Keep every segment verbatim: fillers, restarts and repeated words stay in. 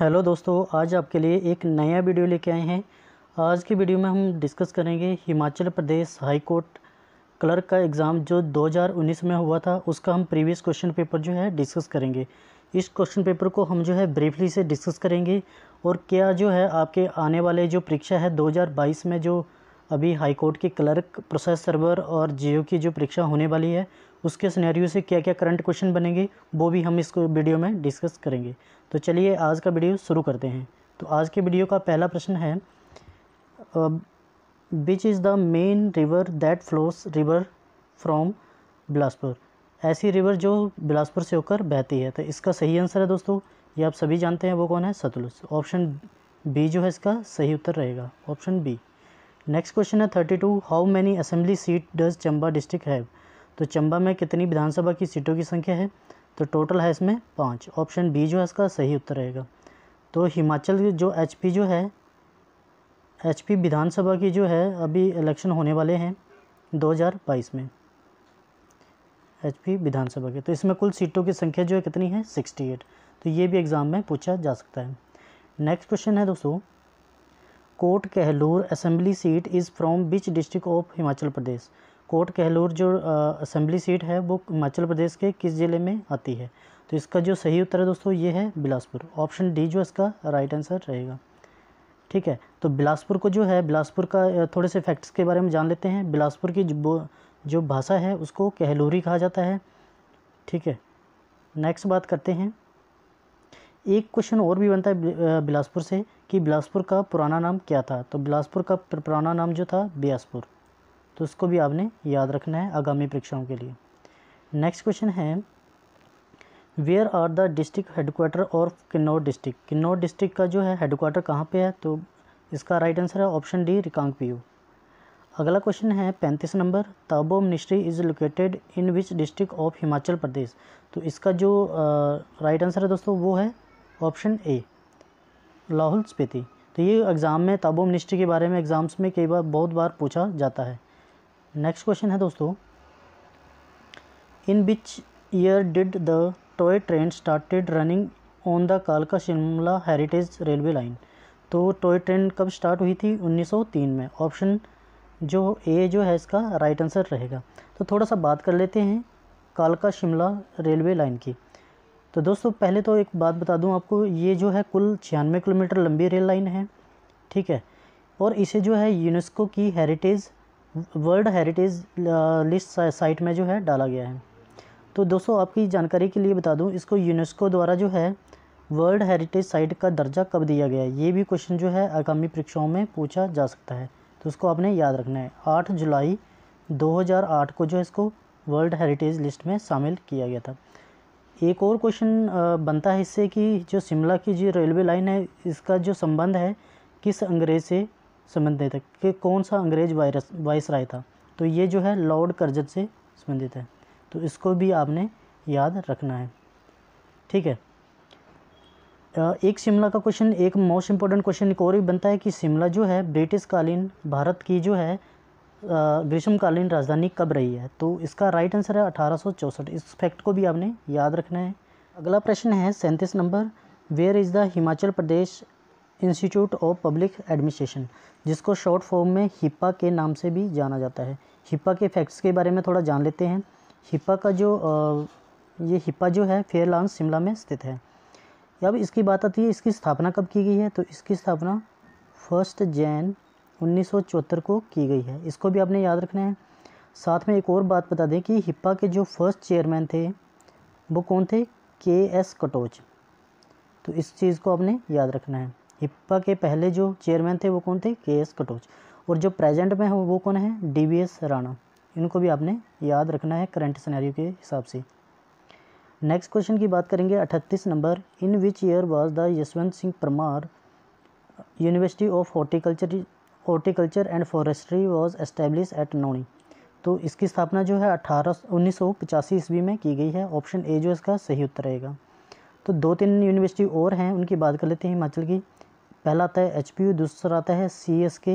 Hello दोस्तों, आज आपके लिए एक नया वीडियो लेके आए हैं। आज की वीडियो में हम डिस्कस करेंगे Himachal Pradesh high court clerk का एग्ज़ाम जो दो हज़ार उन्नीस में हुआ था, उसका हम प्रीवियस क्वेश्चन पेपर जो है डिस्कस करेंगे। इस क्वेश्चन पेपर को हम जो है ब्रीफली से डिस्कस करेंगे और क्या जो है आपके आने वाले जो परीक्षा है दो हज़ार बाईस में जो अभी हाई कोर्ट की क्लर्क प्रोसेस सर्वर और जीओ की जो परीक्षा होने वाली है उसके सिनेरियो से क्या क्या करंट क्वेश्चन बनेंगे वो भी हम इस वीडियो में डिस्कस करेंगे। तो चलिए आज का वीडियो शुरू करते हैं। तो आज के वीडियो का पहला प्रश्न है, which is the main river that flows river from Bilaspur. ऐसी रिवर जो बिलासपुर से होकर बहती है। तो इसका सही आंसर है दोस्तों, ये आप सभी जानते हैं, वो कौन है? सतलुज। ऑप्शन बी जो है इसका सही उत्तर रहेगा, ऑप्शन बी। नेक्स्ट क्वेश्चन है thirty two, how many assembly seat does Chamba district have. तो चंबा में कितनी विधानसभा की सीटों की संख्या है? तो टोटल है इसमें पाँच। ऑप्शन बी जो है इसका सही उत्तर रहेगा। तो हिमाचल जो एचपी जो है एचपी विधानसभा की जो है अभी इलेक्शन होने वाले हैं दो हज़ार बाईस में एचपी विधानसभा के। तो इसमें कुल सीटों की संख्या जो है कितनी है? अड़सठ। तो ये भी एग्ज़ाम में पूछा जा सकता है। नेक्स्ट क्वेश्चन है दोस्तों, Kot Kahlur assembly seat is from which district of Himachal Pradesh. Kot Kahlur जो असेंबली सीट है वो हिमाचल प्रदेश के किस ज़िले में आती है? तो इसका जो सही उत्तर है दोस्तों ये है बिलासपुर। ऑप्शन डी जो इसका राइट आंसर रहेगा। ठीक है, तो बिलासपुर को जो है बिलासपुर का थोड़े से फैक्ट्स के बारे में जान लेते हैं। बिलासपुर की जो, जो भाषा है उसको कहलूरी कहा जाता है। ठीक है, नेक्स्ट बात करते हैं। एक क्वेश्चन और भी बनता है बिलासपुर से कि बिलासपुर का पुराना नाम क्या था। तो बिलासपुर का पुराना नाम जो था बियासपुर। तो इसको भी आपने याद रखना है आगामी परीक्षाओं के लिए। नेक्स्ट क्वेश्चन है, where are the district headquarter of Kinnaur district. Kinnaur district का जो है हेडक्वार्टर कहाँ पे है? तो इसका राइट आंसर है ऑप्शन डी रिकांगपिओ। अगला क्वेश्चन है पैंतीस नंबर, Tabo ministry is located in which district of Himachal Pradesh. तो इसका जो राइट आंसर है दोस्तों वो है ऑप्शन ए लाहौल स्पीति। तो ये एग्ज़ाम में ताबो मिनिस्ट्री के बारे में एग्ज़ाम्स में कई बार बहुत बार पूछा जाता है। नेक्स्ट क्वेश्चन है दोस्तों, in which year did the toy train started running on the कालका शिमला हेरिटेज रेलवे लाइन। तो टॉय ट्रेन कब स्टार्ट हुई थी? उन्नीस सौ तीन में। ऑप्शन जो ए जो है इसका राइट आंसर रहेगा। तो थोड़ा सा बात कर लेते हैं कालका शिमला रेलवे लाइन की। तो दोस्तों पहले तो एक बात बता दूं आपको, ये जो है कुल छियानवे किलोमीटर लंबी रेल लाइन है। ठीक है, और इसे जो है यूनेस्को की heritage world heritage list site में जो है डाला गया है। तो दोस्तों आपकी जानकारी के लिए बता दूं, इसको यूनेस्को द्वारा जो है वर्ल्ड हेरिटेज साइट का दर्जा कब दिया गया है? ये भी क्वेश्चन जो है आगामी परीक्षाओं में पूछा जा सकता है। तो उसको आपने याद रखना है। आठ जुलाई दो हज़ार आठ को जो है इसको वर्ल्ड हेरिटेज लिस्ट में शामिल किया गया था। एक और क्वेश्चन बनता है इससे कि जो शिमला की जो रेलवे लाइन है इसका जो संबंध है किस अंग्रेज़ से संबंधित है, कि कौन सा अंग्रेज वायरस वाइसराय था। तो ये जो है लॉर्ड कर्जत से संबंधित है। तो इसको भी आपने याद रखना है। ठीक है, एक शिमला का क्वेश्चन, एक मोस्ट इम्पोर्टेंट क्वेश्चन एक और भी बनता है कि शिमला जो है ब्रिटिश कालीन भारत की जो है ग्रीष्मकालीन राजधानी कब रही है। तो इसका राइट आंसर है अठारह सौ चौंसठ। इस फैक्ट को भी आपने याद रखना है। अगला प्रश्न है सैंतीस नंबर, where is the Himachal Pradesh institute of public administration, जिसको शॉर्ट फॉर्म में हिप्पा के नाम से भी जाना जाता है। हिप्पा के फैक्ट्स के बारे में थोड़ा जान लेते हैं। हिप्पा का जो ये हिप्पा जो है फेयरलांस शिमला में स्थित है। अब इसकी बात आती है इसकी स्थापना कब की गई है। तो इसकी स्थापना फर्स्ट जैन उन्नीस सौ चौहत्तर को की गई है। इसको भी आपने याद रखना है। साथ में एक और बात बता दें कि हिप्पा के जो फर्स्ट चेयरमैन थे वो कौन थे? के एस कटोच। तो इस चीज़ को आपने याद रखना है। हिप्पा के पहले जो चेयरमैन थे वो कौन थे? के एस कटोच। और जो प्रेजेंट में है वो कौन है? D V S Rana. इनको भी आपने याद रखना है करंट सिनेरियो के हिसाब से। नेक्स्ट क्वेश्चन की बात करेंगे अड़तीस नंबर, in which year was the Yashwant Singh Parmar university of horticulture horticulture and forestry was establish at Nauni. तो इसकी स्थापना जो है अठारह उन्नीस सौ पचासी ईस्वी में की गई है। ऑप्शन ए जो इसका सही उत्तर रहेगा। तो दो तीन यूनिवर्सिटी और हैं, उनकी बात कर लेते हैं हिमाचल की। पहला आता है एच पी यू, दूसरा आता है C S K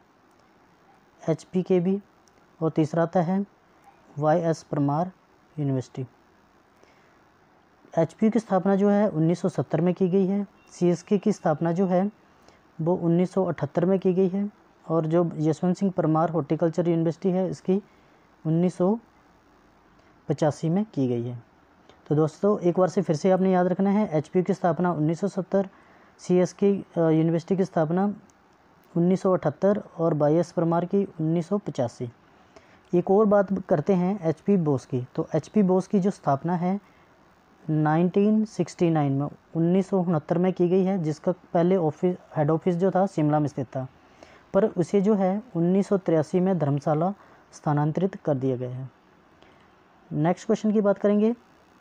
H P K V, और तीसरा आता है Y S Parmar university. H P U की स्थापना जो है उन्नीस सौ सत्तर में की गई है। सीएसके की स्थापना जो है वो उन्नीस सौ अठहत्तर में की गई है, और जो यशवंत सिंह परमार हॉर्टिकल्चर यूनिवर्सिटी है इसकी उन्नीस सौ पचासी में की गई है। तो दोस्तों एक बार से फिर से आपने याद रखना है, एचपीयू की स्थापना उन्नीस सौ सत्तर, सीएसके यूनिवर्सिटी की स्थापना उन्नीस सौ अठहत्तर और वाई एस परमार की उन्नीस सौ पचासी। एक और बात करते हैं एचपी बोस की। तो एचपी बोस की जो स्थापना है उन्नीस सौ उनहत्तर में उन्नीस सौ उनहत्तर में की गई है, जिसका पहले ऑफिस हेड ऑफिस जो था शिमला में स्थित था, पर उसे जो है उन्नीस सौ तिरासी में धर्मशाला स्थानांतरित कर दिया गया है। नेक्स्ट क्वेश्चन की बात करेंगे,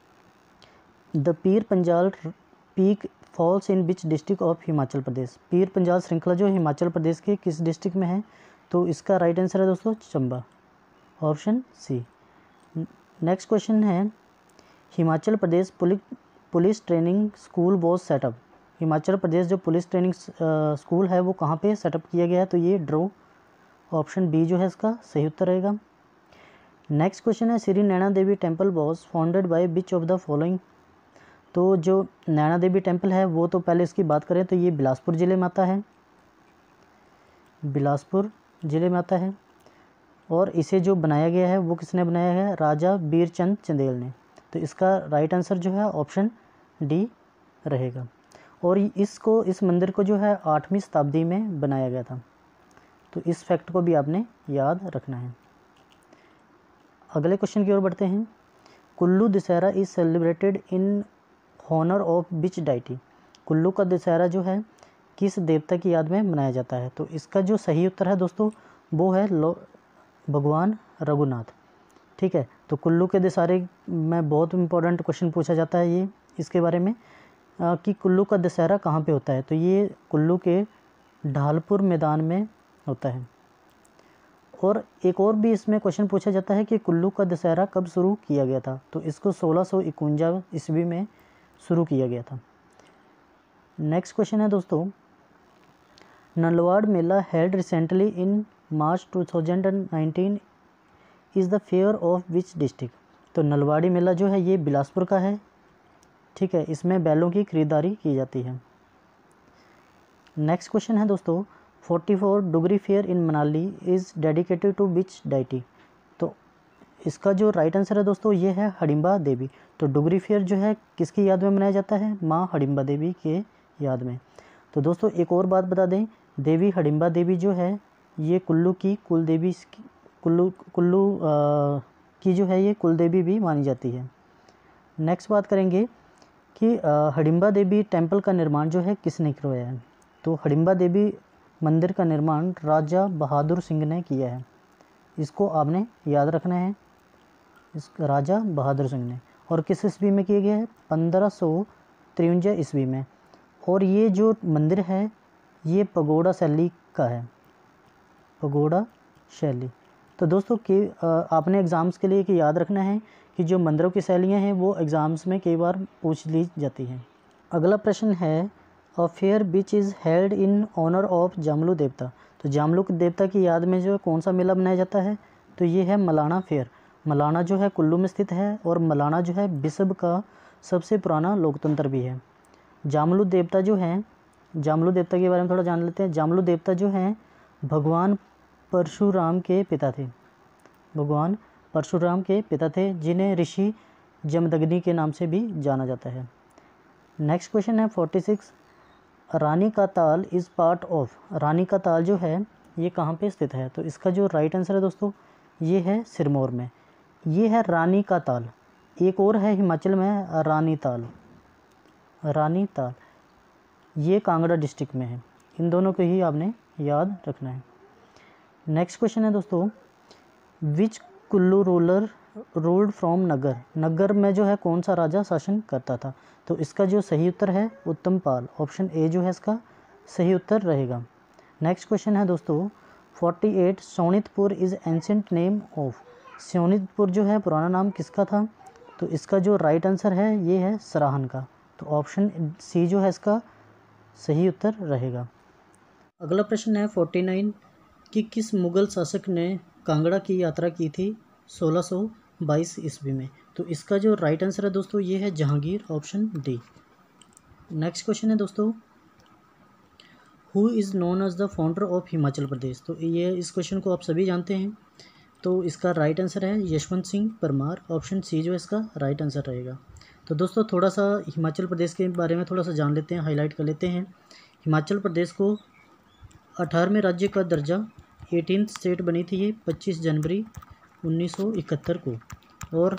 the Pir Panjal peak falls in which district of Himachal Pradesh. Pir Panjal श्रृंखला जो हिमाचल प्रदेश के किस डिस्ट्रिक्ट में है? तो इसका राइट आंसर है दोस्तों Chamba, option C. Next question है, Himachal Pradesh police police training school was set up. Himachal Pradesh जो पुलिस ट्रेनिंग स्कूल है वो कहाँ पे सेटअप किया गया है? तो ये ड्रो, ऑप्शन बी जो है इसका सही उत्तर रहेगा। नेक्स्ट क्वेश्चन है, Shri Naina Devi temple was founded by which of the following. तो जो नैना देवी टेम्पल है वो तो पहले इसकी बात करें तो ये बिलासपुर ज़िले में आता है, बिलासपुर ज़िले में आता है, और इसे जो बनाया गया है वो किसने बनाया है? राजा बीरचंद चंदेल ने। तो इसका राइट आंसर जो है ऑप्शन डी रहेगा। और इसको इस मंदिर को जो है आठवीं शताब्दी में बनाया गया था। तो इस फैक्ट को भी आपने याद रखना है। अगले क्वेश्चन की ओर बढ़ते हैं, Kullu Dussehra is celebrated in honour of which deity. Kullu का दशहरा जो है किस देवता की याद में मनाया जाता है? तो इसका जो सही उत्तर है दोस्तों वो है लो भगवान रघुनाथ। ठीक है, तो कुल्लू के दशहरे में बहुत इंपॉर्टेंट क्वेश्चन पूछा जाता है ये इसके बारे में आ, कि कुल्लू का दशहरा कहाँ पे होता है? तो ये कुल्लू के ढालपुर मैदान में होता है। और एक और भी इसमें क्वेश्चन पूछा जाता है कि कुल्लू का दशहरा कब शुरू किया गया था? तो इसको सोलह सौ इक्यावन ईस्वी में शुरू किया गया था। नेक्स्ट क्वेश्चन है दोस्तों, नलवाड़ मेला held recently in March two thousand nineteen is the fair of which district. तो नलवाड़ी मेला जो है ये बिलासपुर का है। ठीक है, इसमें बैलों की खरीदारी की जाती है। नेक्स्ट क्वेश्चन है दोस्तों, forty four Dhungri fair in Manali is dedicated to which deity. तो इसका जो राइट आंसर है दोस्तों ये है हडिम्बा देवी। तो डुगरी फेयर जो है किसकी याद में मनाया जाता है? माँ हडिम्बा देवी के याद में। तो दोस्तों एक और बात बता दें, देवी हडिम्बा देवी जो है ये कुल्लू की कुल देवी कुल्लू कुल्लू की जो है ये कुल देवी भी मानी जाती है। नेक्स्ट बात करेंगे कि हडिम्बा देवी टेम्पल का निर्माण जो है किसने करवाया है? तो हडिम्बा देवी मंदिर का निर्माण राजा बहादुर सिंह ने किया है। इसको आपने याद रखना है, इस राजा बहादुर सिंह ने। और किस ईस्वी में किया गया है? पंद्रह सौ तिरवंजा ईस्वी में। और ये जो मंदिर है ये पगोड़ा शैली का है, पगोड़ा शैली। तो दोस्तों कि आपने एग्ज़ाम्स के लिए कि याद रखना है कि जो मंदिरों की शैलियाँ हैं वो एग्ज़ाम्स में कई बार पूछ ली जाती हैं। अगला प्रश्न है, a fair which is held in honour of Jamlu devta. तो जामलू देवता की याद में जो है कौन सा मेला मनाया जाता है? तो ये है मलाना फेयर। मलाना जो है कुल्लू में स्थित है, और मलाना जो है विश्व का सबसे पुराना लोकतंत्र भी है। जामलू देवता जो हैं, जामलू देवता के बारे में थोड़ा जान लेते हैं। जामलू देवता जो हैं भगवान परशुराम के पिता थे, भगवान परशुराम के पिता थे, जिन्हें ऋषि जमदग्नि के नाम से भी जाना जाता है। नेक्स्ट क्वेश्चन है forty six, Rani ka Tal is part of. रानी का ताल जो है ये कहाँ पे स्थित है? तो इसका जो राइट आंसर है दोस्तों ये है सिरमौर में। ये है रानी का ताल। एक और है हिमाचल में रानी ताल, रानी ताल ये कांगड़ा डिस्ट्रिक्ट में है। इन दोनों को ही आपने याद रखना है। नेक्स्ट क्वेश्चन है दोस्तों, which Kullu ruler ruled from Naggar. Naggar में जो है कौन सा राजा शासन करता था? तो इसका जो सही उत्तर है उत्तम पाल, ऑप्शन ए जो है इसका सही उत्तर रहेगा। नेक्स्ट क्वेश्चन है दोस्तों forty eight, Sonitpur is ancient name of. Sonitpur जो है पुराना नाम किसका था? तो इसका जो राइट आंसर है ये है सराहन का। तो ऑप्शन सी जो है इसका सही उत्तर रहेगा। अगला प्रश्न है फोर्टी नाइन, कि किस मुग़ल शासक ने कांगड़ा की यात्रा की थी सोलह सौ बाईस ईस्वी में? तो इसका जो राइट आंसर है दोस्तों ये है Jahangir, option D. Next question है दोस्तों, who is known as the founder of Himachal Pradesh. तो ये इस क्वेश्चन को आप सभी जानते हैं, तो इसका राइट आंसर है यशवंत सिंह परमार। ऑप्शन सी जो इसका राइट आंसर रहेगा। तो दोस्तों थोड़ा सा हिमाचल प्रदेश के बारे में थोड़ा सा जान लेते हैं, हाईलाइट कर लेते हैं। हिमाचल प्रदेश को अठारहवें राज्य का दर्जा एटीन स्टेट बनी थी ये पच्चीस जनवरी उन्नीस सौ इकहत्तर को, और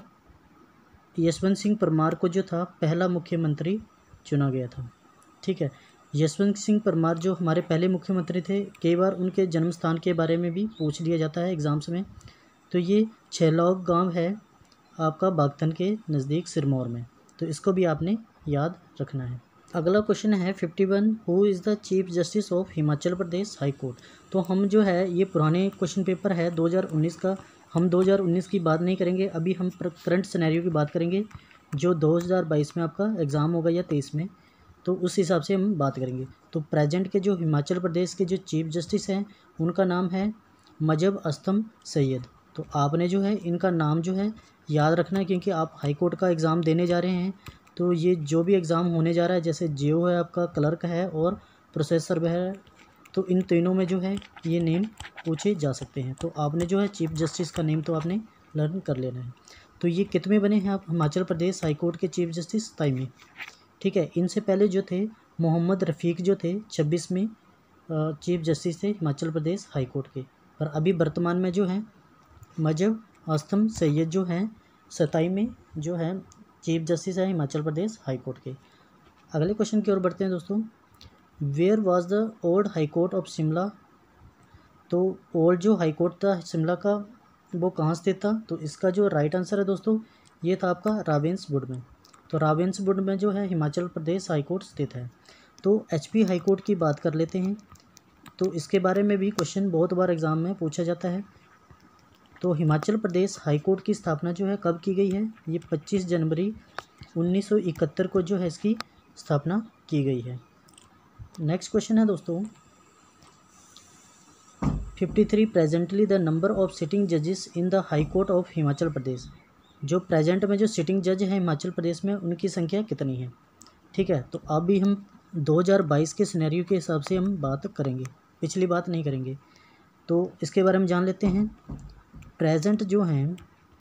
यशवंत सिंह परमार को जो था पहला मुख्यमंत्री चुना गया था। ठीक है, यशवंत सिंह परमार जो हमारे पहले मुख्यमंत्री थे, कई बार उनके जन्म स्थान के बारे में भी पूछ लिया जाता है एग्ज़ाम्स में। तो ये छेलौग गांव है आपका बागतन के नज़दीक सिरमौर में, तो इसको भी आपने याद रखना है। अगला क्वेश्चन है fifty one, who is the chief justice of Himachal Pradesh high court. तो हम जो है ये पुराने क्वेश्चन पेपर है दो हज़ार उन्नीस का, हम दो हज़ार उन्नीस की बात नहीं करेंगे, अभी हम करंट सिनेरियो की बात करेंगे जो दो हज़ार बाईस में आपका एग्ज़ाम होगा या तेईस में, तो उस हिसाब से हम बात करेंगे। तो प्रेजेंट के जो हिमाचल प्रदेश के जो चीफ जस्टिस हैं उनका नाम है मजब अस्तम सैयद। तो आपने जो है इनका नाम जो है याद रखना है, क्योंकि आप हाई कोर्ट का एग्ज़ाम देने जा रहे हैं। तो ये जो भी एग्ज़ाम होने जा रहा है, जैसे जेओ है आपका, क्लर्क है और प्रोसेस सर्वर है, तो इन तीनों में जो है ये नेम पूछे जा सकते हैं। तो आपने जो है चीफ जस्टिस का नेम तो आपने लर्न कर लेना है। तो ये कितने बने हैं आप हिमाचल प्रदेश हाई कोर्ट के चीफ जस्टिस? ताइमी। ठीक है, इनसे पहले जो थे मोहम्मद रफ़ीक जो थे छब्बीस में चीफ जस्टिस थे हिमाचल प्रदेश हाई कोर्ट के, और अभी वर्तमान में जो है मजब अस्तम सैयद जो हैं सताई में जो है चीफ जस्टिस है हिमाचल प्रदेश हाई कोर्ट के। अगले क्वेश्चन की ओर बढ़ते हैं दोस्तों, where was the old high court of Shimla. तो ओल्ड जो हाई कोर्ट था शिमला का वो कहाँ स्थित था? तो इसका जो राइट आंसर है दोस्तों ये था आपका रावेंसवुड में। तो रावेंसवुड में जो है हिमाचल प्रदेश हाई कोर्ट स्थित है। तो एचपी हाई कोर्ट की बात कर लेते हैं, तो इसके बारे में भी क्वेश्चन बहुत बार एग्ज़ाम में पूछा जाता है। तो हिमाचल प्रदेश हाई कोर्ट की स्थापना जो है कब की गई है? ये पच्चीस जनवरी उन्नीस सौ इकहत्तर को जो है इसकी स्थापना की गई है। नेक्स्ट क्वेश्चन है दोस्तों fifty three, presently the number of sitting जजेस in the high court of Himachal Pradesh. जो प्रेजेंट में जो सिटिंग जज हैं हिमाचल प्रदेश में उनकी संख्या कितनी है? ठीक है, तो अभी हम दो हज़ार बाईस के सिनेरियो के हिसाब से हम बात करेंगे, पिछली बात नहीं करेंगे। तो इसके बारे में जान लेते हैं। प्रेजेंट जो हैं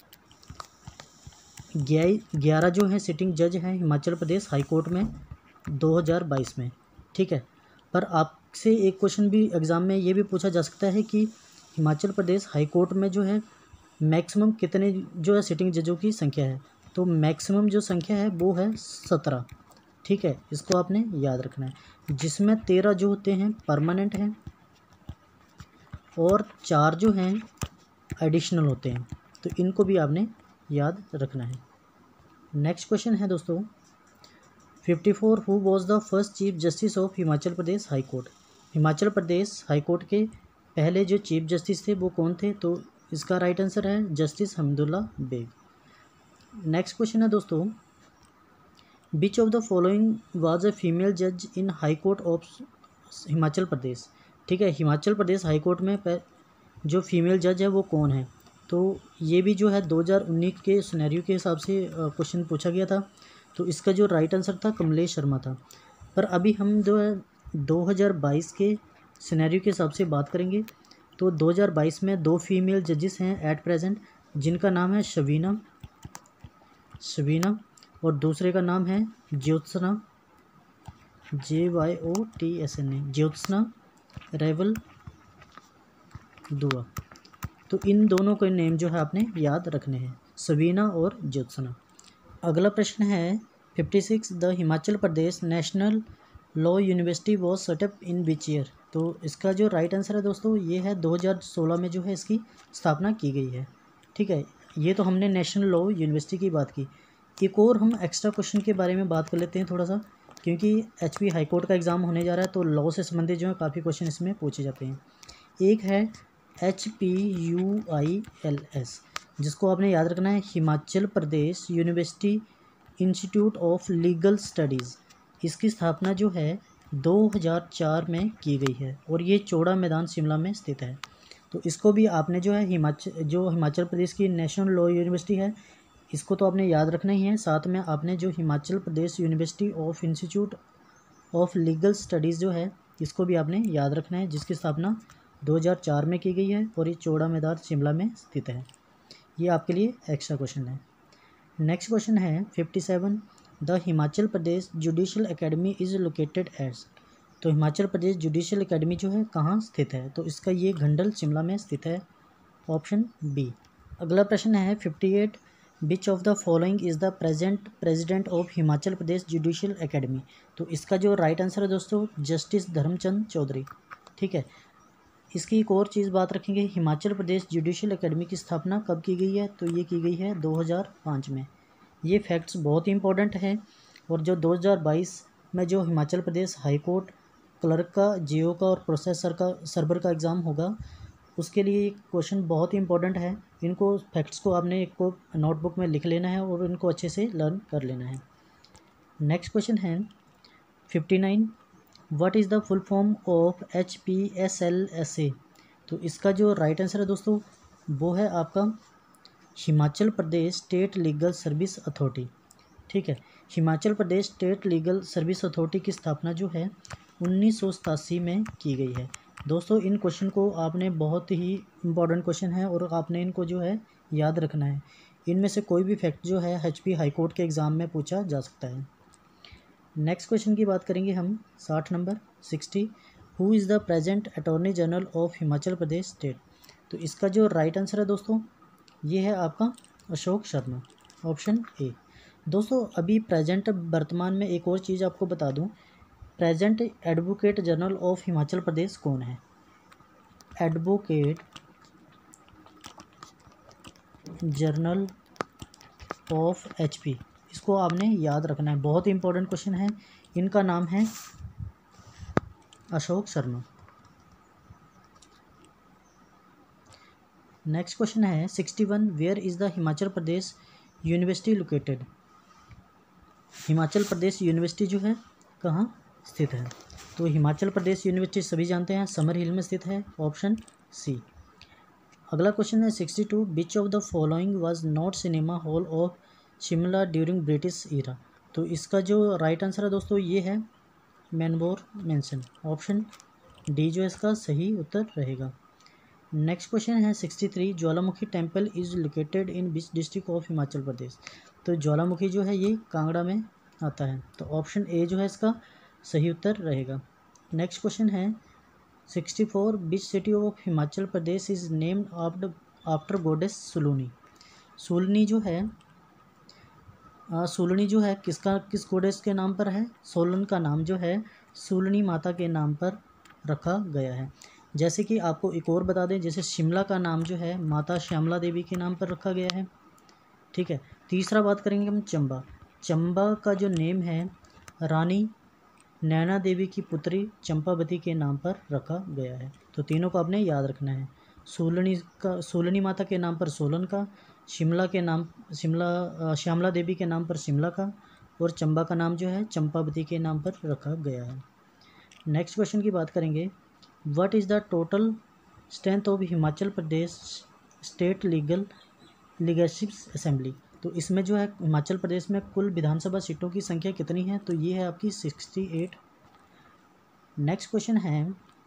ग्यारह जो हैं सिटिंग जज हैं हिमाचल प्रदेश हाई कोर्ट में दो हज़ार बाईस में। ठीक है, पर आपसे एक क्वेश्चन भी एग्ज़ाम में ये भी पूछा जा सकता है कि हिमाचल प्रदेश हाई कोर्ट में जो है मैक्सिमम कितने जो है सिटिंग जजों की संख्या है? तो मैक्सिमम जो संख्या है वो है सत्रह। ठीक है, इसको आपने याद रखना है, जिसमें तेरह जो होते हैं परमानेंट हैं और चार जो हैं एडिशनल होते हैं। तो इनको भी आपने याद रखना है। नेक्स्ट क्वेश्चन है दोस्तों fifty four, who was the first chief justice of Himachal Pradesh high court. Himachal Pradesh high court के पहले जो चीफ जस्टिस थे वो कौन थे? तो इसका राइट आंसर है justice Hamidullah Beg. Next question है दोस्तों, which of the following was a female जज in high court of Himachal Pradesh. ठीक है, हिमाचल प्रदेश हाई कोर्ट में जो फीमेल जज है वो कौन है? तो ये भी जो है दो हज़ार उन्नीस के सिनेरियो के हिसाब से क्वेश्चन पूछा गया था। तो इसका जो राइट आंसर था कमलेश शर्मा था। पर अभी हम जो है दो हज़ार बाईस के सिनेरियो के हिसाब से बात करेंगे। तो दो हज़ार बाईस में दो फीमेल जजेस हैं एट प्रेजेंट, जिनका नाम है शबीना शबीना और दूसरे का नाम है Jyotsna, J Y O T S N A, Jyotsna Rewal Dua. तो इन दोनों के नेम जो है आपने याद रखने हैं, सबीना और ज्योत्सना। अगला प्रश्न है fifty six, the Himachal Pradesh national law university was set up in which year. तो इसका जो राइट आंसर है दोस्तों ये है दो हज़ार सोलह में जो है इसकी स्थापना की गई है। ठीक है, ये तो हमने नेशनल लॉ यूनिवर्सिटी की बात की। एक और हम एक्स्ट्रा क्वेश्चन के बारे में बात कर लेते हैं थोड़ा सा, क्योंकि एचपी हाई कोर्ट का एग्ज़ाम होने जा रहा है तो लॉ से संबंधित जो है काफ़ी क्वेश्चन इसमें पूछे जाते हैं। एक है H P U I L S, जिसको आपने याद रखना है Himachal Pradesh university institute of legal studies. इसकी स्थापना जो है दो हज़ार चार में की गई है और ये चौड़ा मैदान शिमला में स्थित है। तो इसको भी आपने जो है हिमाचल जो हिमाचल प्रदेश की नेशनल लॉ यूनिवर्सिटी है इसको तो आपने याद रखना ही है। साथ में आपने जो Himachal Pradesh university of institute of legal studies जो है इसको भी आपने याद रखना है, जिसकी स्थापना दो हज़ार चार में की गई है और ये चौड़ा मैदान शिमला में स्थित है। ये आपके लिए एक्स्ट्रा क्वेश्चन है। नेक्स्ट क्वेश्चन है fifty seven, the Himachal Pradesh judicial academy is located at. तो हिमाचल प्रदेश जुडिशल एकेडमी जो है कहाँ स्थित है, तो इसका ये घंडल शिमला में स्थित है, ऑप्शन बी। अगला प्रश्न है fifty eight, which of the following is the present president of Himachal Pradesh judicial academy. तो इसका जो राइट आंसर है दोस्तों जस्टिस धर्मचंद चौधरी। ठीक है, इसकी एक और चीज़ बात रखेंगे, हिमाचल प्रदेश जुडिशल एकेडमी की स्थापना कब की गई है, तो ये की गई है दो हज़ार पाँच में। ये फैक्ट्स बहुत ही इंपॉर्टेंट है। और जो दो हज़ार बाईस में जो Himachal Pradesh high court clerk का, जीओ का और प्रोसेसर का सर्वर का एग्ज़ाम होगा, उसके लिए क्वेश्चन बहुत ही इंपॉर्टेंट है। इनको फैक्ट्स को आपने एक को नोटबुक में लिख लेना है और इनको अच्छे से लर्न कर लेना है। नेक्स्ट क्वेश्चन है fifty nine, what is the full form of H P S L S A. तो इसका जो राइट आंसर है दोस्तों वो है आपका Himachal Pradesh state legal service authority. ठीक है, Himachal Pradesh state legal service authority की स्थापना जो है उन्नीस सौ सतासी में की गई है। दोस्तों इन क्वेश्चन को आपने, बहुत ही इंपॉर्टेंट क्वेश्चन है और आपने इनको जो है याद रखना है। इनमें से कोई भी फैक्ट जो है एच पी हाई कोर्ट के एग्ज़ाम में पूछा जा सकता है। नेक्स्ट क्वेश्चन की बात करेंगे हम, साठ number sixty, who is the present attorney general of Himachal Pradesh state. तो इसका जो राइट आंसर है दोस्तों ये है आपका अशोक शर्मा, ऑप्शन ए। दोस्तों अभी प्रेजेंट वर्तमान में एक और चीज़ आपको बता दूं, present advocate general of Himachal Pradesh कौन है। एडवोकेट जनरल ऑफ एचपी, इसको आपने याद रखना है, बहुत ही इंपॉर्टेंट क्वेश्चन है। इनका नाम है अशोक शर्मा। नेक्स्ट क्वेश्चन है sixty one, where is the Himachal Pradesh university located. Himachal Pradesh university जो है कहाँ स्थित है, तो हिमाचल प्रदेश यूनिवर्सिटी सभी जानते हैं समर हिल में स्थित है, ऑप्शन सी। अगला क्वेश्चन है sixty two, which of the following was not cinema hall of Shimla during British era. तो इसका जो राइट आंसर है दोस्तों ये है मैनबोर मेंशन, ऑप्शन डी जो इसका सही उत्तर रहेगा। नेक्स्ट क्वेश्चन है sixty three, Jwalamukhi temple is located in which district of Himachal Pradesh. तो ज्वालामुखी जो है ये कांगड़ा में आता है, तो ऑप्शन ए जो है इसका सही उत्तर रहेगा। नेक्स्ट क्वेश्चन है sixty four, which city of Himachal Pradesh is named after after goddess Shoolini. Shoolini जो है आ, सुलनी जो है किसका किस गॉडेस के नाम पर है, सोलन का नाम जो है सुलनी माता के नाम पर रखा गया है। जैसे कि आपको एक और बता दें, जैसे शिमला का नाम जो है माता श्यामला देवी के नाम पर रखा गया है। ठीक है, तीसरा बात करेंगे हम चंबा। चंबा का जो नेम है रानी नैना देवी की पुत्री चंपावती के नाम पर रखा गया है। तो तीनों को आपने याद रखना है, सोलनी का सोलनी माता के नाम पर सोलन का, शिमला के नाम शिमला श्यामला देवी के नाम पर शिमला का, और चंबा का नाम जो है चंपावती के नाम पर रखा गया है। नेक्स्ट क्वेश्चन की बात करेंगे, what is the total strength of Himachal Pradesh state legal लीगरशिप असेंबली। तो इसमें जो है हिमाचल प्रदेश में कुल विधानसभा सीटों की संख्या कितनी है, तो ये है आपकी सिक्सटी एट। नेक्स्ट क्वेश्चन है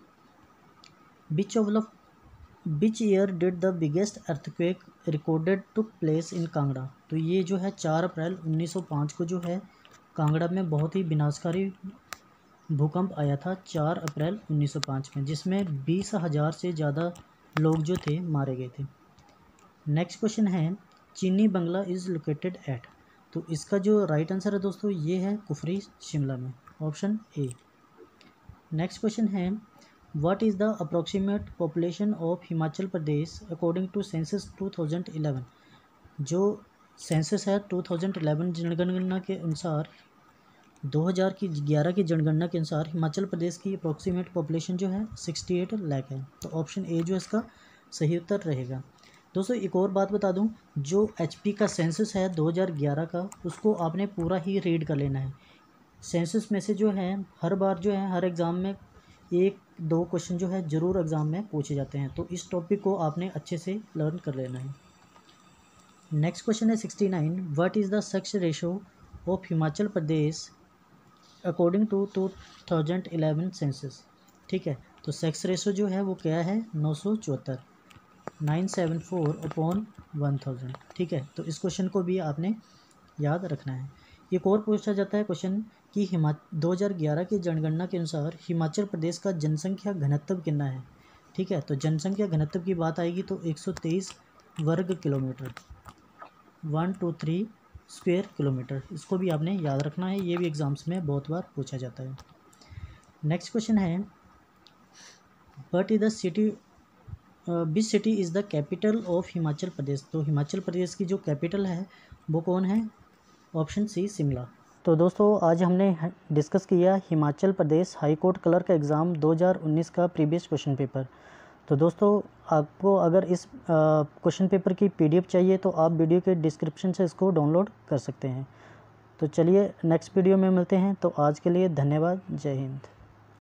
which of the which year did the biggest earthquake recorded took place in Kangra. तो ये जो है चार अप्रैल उन्नीस सौ पाँच को जो है कांगड़ा में बहुत ही विनाशकारी भूकंप आया था, चार अप्रैल उन्नीस सौ पाँच में, जिसमें बीस हज़ार से ज़्यादा लोग जो थे मारे गए थे। नेक्स्ट क्वेश्चन है चीनी बंगला इज़ लोकेटेड एट। तो इसका जो राइट आंसर है दोस्तों ये है कुफरी शिमला में, ऑप्शन ए। नेक्स्ट क्वेश्चन है what is the approximate population of Himachal Pradesh according to census two thousand eleven. जो सेंसस है टू थाउजेंड इलेवन जनगणना के अनुसार, दो हज़ार की ग्यारह की जनगणना के अनुसार हिमाचल प्रदेश की अप्रोक्सीमेट पॉपुलेशन जो है सिक्सटी एट लाख है, तो ऑप्शन ए जो इसका सही उत्तर रहेगा। दोस्तों एक और बात बता दूं, जो एचपी का सेंसस है दो हज़ार ग्यारह का, उसको आपने पूरा ही रीड कर लेना है। सेंसस में से जो है हर बार जो है हर एग्ज़ाम में एक दो क्वेश्चन जो है ज़रूर एग्ज़ाम में पूछे जाते हैं, तो इस टॉपिक को आपने अच्छे से लर्न कर लेना है। नेक्स्ट क्वेश्चन है sixty nine, what is the success ratio of Himachal Pradesh according to two thousand eleven census. ठीक है, तो सेक्स रेशो जो है वो क्या है, नौ सौ चौहत्तर, nine seven four upon one thousand. ठीक है, तो इस क्वेश्चन को भी आपने याद रखना है। एक और पूछा जाता है क्वेश्चन कि हिमा दो हज़ार ग्यारह की जनगणना के अनुसार हिमाचल प्रदेश का जनसंख्या घनत्व कितना है। ठीक है, तो जनसंख्या घनत्व की बात आएगी तो एक सौ तेईस वर्ग kilometre, one two three square kilometre. इसको भी आपने याद रखना है, ये भी एग्जाम्स में बहुत बार पूछा जाता है। नेक्स्ट क्वेश्चन है, what is the city which city is the capital of Himachal Pradesh. तो हिमाचल प्रदेश की जो कैपिटल है वो कौन है, ऑप्शन सी शिमला। तो दोस्तों आज हमने डिस्कस किया Himachal Pradesh high court clerk exam दो हज़ार उन्नीस का प्रीवियस क्वेश्चन पेपर। तो दोस्तों आपको अगर इस क्वेश्चन पेपर की पीडीएफ चाहिए तो आप वीडियो के डिस्क्रिप्शन से इसको डाउनलोड कर सकते हैं। तो चलिए नेक्स्ट वीडियो में मिलते हैं। तो आज के लिए धन्यवाद, जय हिंद।